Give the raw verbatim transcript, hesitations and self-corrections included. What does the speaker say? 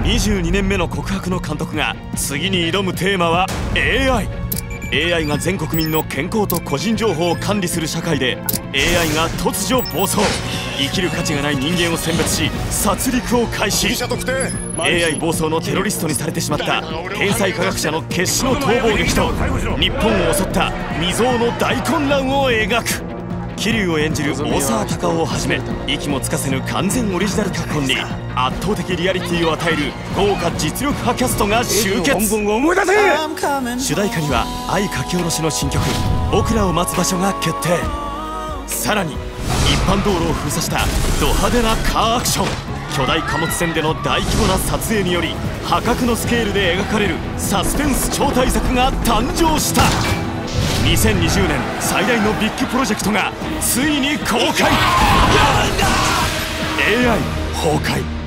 にじゅうにねんめの告白の監督が次に挑むテーマは エーアイ。 エーアイ が全国民の健康と個人情報を管理する社会で エーアイ が突如暴走。生きる価値がない人間を選別し殺戮を開始。 エーアイ 暴走のテロリストにされてしまった天才科学者の決死の逃亡劇と日本を襲った未曾有の大混乱を描く。桐生を演じる大沢たかおをはじめ息もつかせぬ完全オリジナル脚本に圧倒的リアリティを与える豪華実力派キャストが集結。主題歌には愛書き下ろしの新曲「僕らを待つ場所」が決定。さらに一般道路を封鎖したド派手なカーアクション。巨大貨物船での大規模な撮影により破格のスケールで描かれるサスペンス超大作が誕生した。にせんにじゅうねん最大のビッグプロジェクトがついに公開。 エーアイ 崩壊。